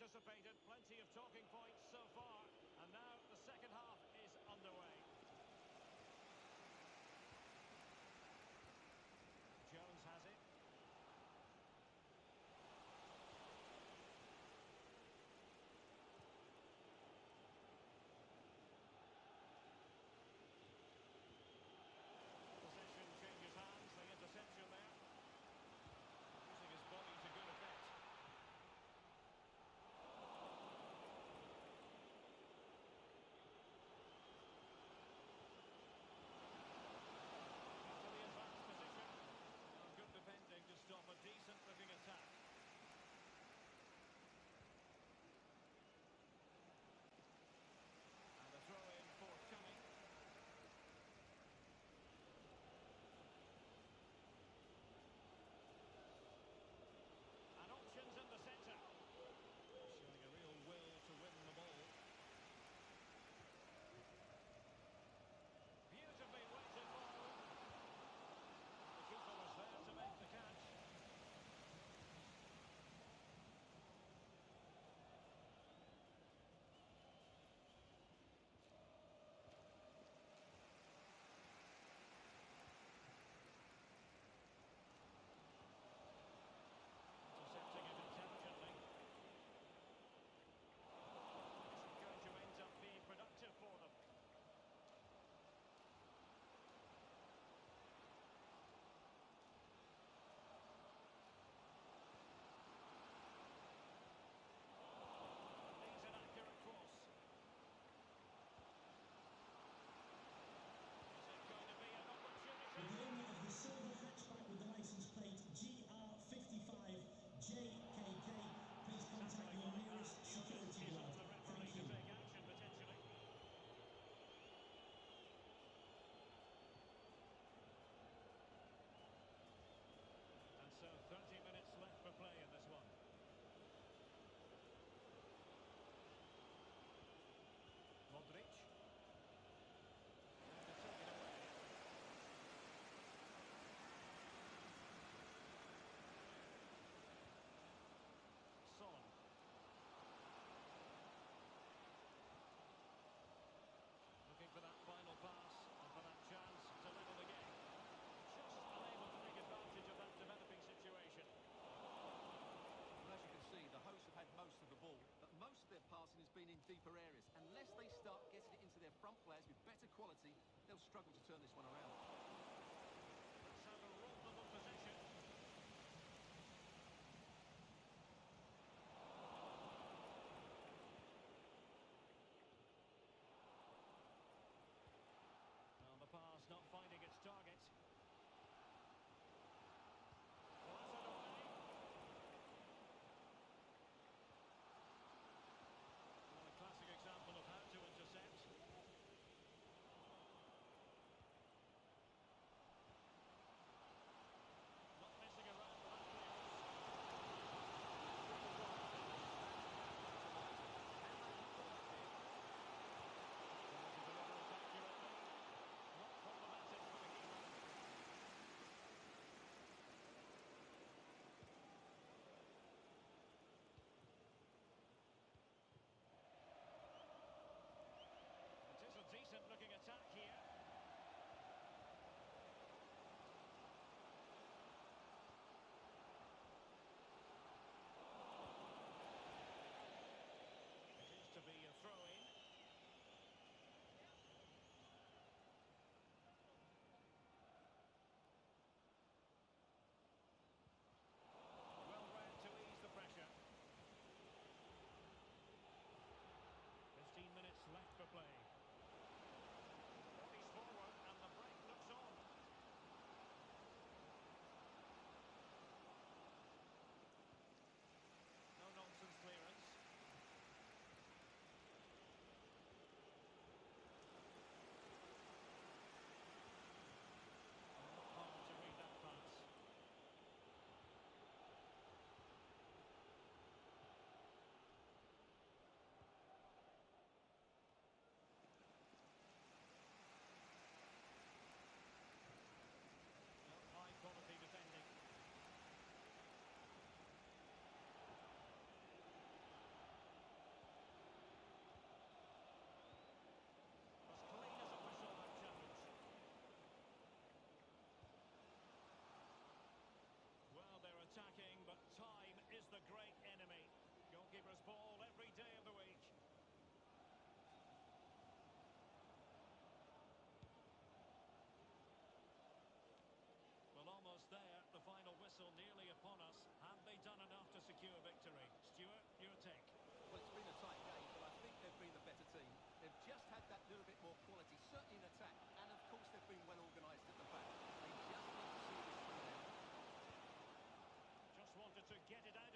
anticipated. Plenty of talking points so far. And now the second half is underway. Jones has it. Possession changes hands, the interception there. Using his body to good effect. Into the advanced position. Well, good defending to stop a decent-looking attack. And a throw-in forthcoming. And options in the centre. Showing a real will to win the ball. Beautifully weighted ball. The keeper was there to make the catch. Intercepting it intelligently. Isn't going to end up being productive for them. Needs an accurate cross. Is it going to be an The opportunity? owner of the silver hatchback with the license plate GR55JKK, please contact your nearest security guard. Thank To you. take action potentially. And so 30 minutes left for play in this one. Modric. To take it away. Son. Looking for that final pass and for that chance to level the game. Just unable to take advantage of that developing situation. Well, as you can see, the hosts have had most of the ball, but most of their passing has been in deeper areas. Unless they start getting it into their front players with better quality, they'll struggle to turn this one around. Let's have a rendezvous possession. Well, the pass not finding its target. Blasted away. Well, a classic example of how to intercept. get it out